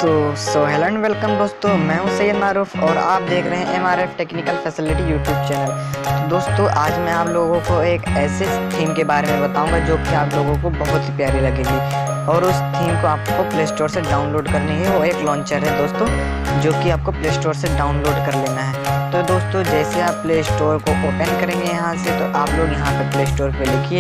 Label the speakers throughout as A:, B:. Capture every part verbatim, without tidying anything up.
A: दोस्तों so hello and welcome दोस्तों, मैं हूं सैयद मारूफ और आप देख रहे हैं M R F technical facility YouTube channel. तो दोस्तों आज मैं आप लोगों को एक ऐसे थीम के बारे में बताऊंगा जो कि आप लोगों को बहुत ही प्यारी लगेगी और उस थीम को आपको प्ले स्टोर से डाउनलोड करनी है। वो एक लॉन्चर है दोस्तों जो कि आपको प्ले स्टोर से डाउनलोड कर लेना है। तो दोस्तों जैसे आप प्ले स्टोर को ओपन करेंगे यहाँ से, तो आप लोग यहाँ पर प्ले स्टोर पर लिखिए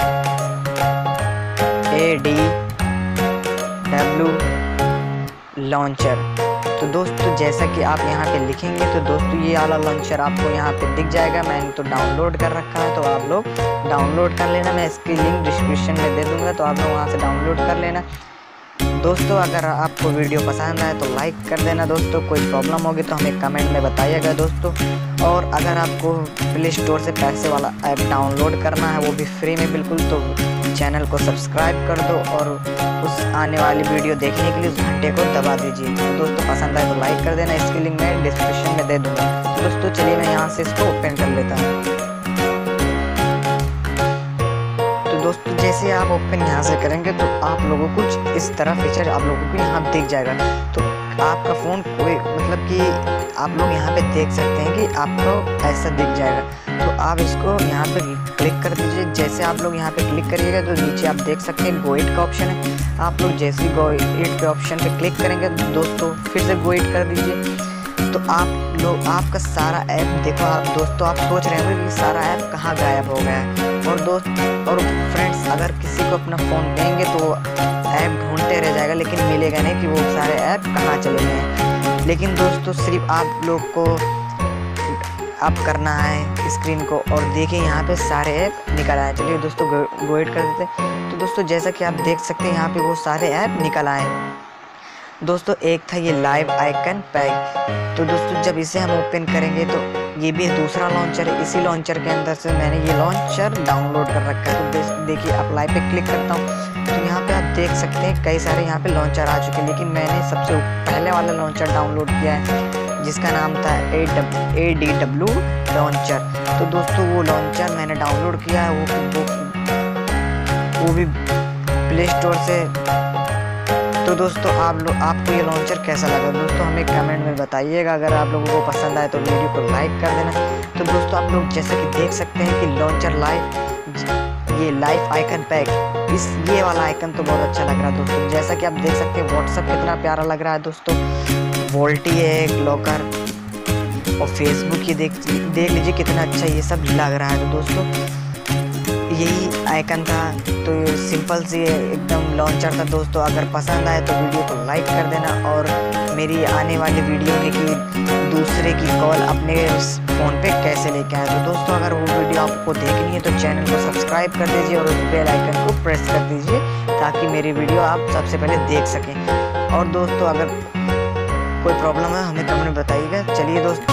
A: ए डी डब्ल्यू लॉन्चर। तो दोस्तों जैसा कि आप यहाँ पे लिखेंगे तो दोस्तों ये वाला लॉन्चर आपको यहाँ पे दिख जाएगा। मैंने तो डाउनलोड कर रखा है, तो आप लोग डाउनलोड कर लेना। मैं इसकी लिंक डिस्क्रिप्शन में दे दूँगा, तो आप लोग वहाँ से डाउनलोड कर लेना। दोस्तों अगर आपको वीडियो पसंद आए तो लाइक कर देना। दोस्तों कोई प्रॉब्लम होगी तो हमें कमेंट में बताइएगा दोस्तों। और अगर आपको प्ले स्टोर से पैसे वाला ऐप डाउनलोड करना है, वो भी फ्री में बिल्कुल, तो चैनल को सब्सक्राइब कर दो और उस आने वाली वीडियो देखने के लिए उस घंटे को दबा दीजिए। तो दोस्तों पसंद आए तो लाइक कर देना। इसकी लिंक मैं डिस्क्रिप्शन में दे दूँगा। तो दोस्तों चलिए मैं यहाँ से इसको ओपन कर लेता हूँ। दोस्तों जैसे आप ओपन यहाँ से करेंगे तो आप लोगों को कुछ इस तरह फीचर आप लोगों को यहाँ दिख जाएगा। तो आपका फ़ोन कोई मतलब कि आप लोग यहाँ पे देख सकते हैं कि आपको ऐसा दिख जाएगा। तो आप इसको यहाँ पे क्लिक कर दीजिए। जैसे आप लोग यहाँ पे क्लिक करिएगा तो नीचे आप देख सकते हैं गो इट का ऑप्शन है। आप लोग जैसे ही गो इट के ऑप्शन पे क्लिक करेंगे तो दोस्तों फिर से गो इट कर दीजिए। तो आप लोग आपका सारा ऐप देखो। आप दोस्तों आप सोच रहे होंगे कि सारा ऐप कहाँ गायब हो गया है। और दोस्त और फ्रेंड्स अगर किसी को अपना फ़ोन देंगे तो ऐप ढूंढते रह जाएगा, लेकिन मिलेगा नहीं कि वो सारे ऐप कहाँ चले गए हैं। लेकिन दोस्तों सिर्फ आप लोग को आप करना है स्क्रीन को और देखिए यहाँ पे सारे ऐप निकल आए। चलिए दोस्तों गो इट कर देते हैं। तो दोस्तों जैसा कि आप देख सकते हैं यहाँ पे वो सारे ऐप निकल आए। दोस्तों एक था ये लाइव आइकन पैक। तो दोस्तों जब इसे हम ओपन करेंगे तो ये भी दूसरा लॉन्चर है। इसी लॉन्चर के अंदर से मैंने ये लॉन्चर डाउनलोड कर रखा है। तो देखिए अप्लाई पे क्लिक करता हूँ तो यहाँ पे आप देख सकते हैं कई सारे यहाँ पे लॉन्चर आ चुके हैं, लेकिन मैंने सबसे पहले वाला लॉन्चर डाउनलोड किया है जिसका नाम था A W A D W launcher. तो दोस्तों वो लॉन्चर मैंने डाउनलोड किया है, वो वो, वो भी प्ले स्टोर से। तो दोस्तों आप लोग आपको ये लॉन्चर कैसा लगा दोस्तों हमें कमेंट में बताइएगा। अगर आप लोगों को पसंद आए तो वीडियो को लाइक कर देना। तो दोस्तों आप लोग जैसे कि देख सकते हैं कि लॉन्चर लाइव ये लाइव आइकन पैक, इस ये वाला आइकन तो बहुत अच्छा लग रहा है दोस्तों। जैसा कि आप देख सकते हैं व्हाट्सएप कितना प्यारा लग रहा है दोस्तों। वोल्टी है एक लॉकर और फेसबुक ये देख देख लीजिए कितना अच्छा ये सब लग रहा है। तो दोस्तों यही आइकन था। तो सिंपल सी एकदम लॉन्चर था दोस्तों। अगर पसंद आए तो वीडियो को लाइक कर देना और मेरी आने वाली वीडियो है कि दूसरे की कॉल अपने फ़ोन पे कैसे लेके आए। तो दोस्तों अगर वो वीडियो आपको देखनी है तो चैनल को सब्सक्राइब कर दीजिए और उस बेल आइकन को प्रेस कर दीजिए ताकि मेरी वीडियो आप सबसे पहले देख सकें। और दोस्तों अगर कोई प्रॉब्लम है हमें कमेंट में बताइएगा। चलिए दोस्तों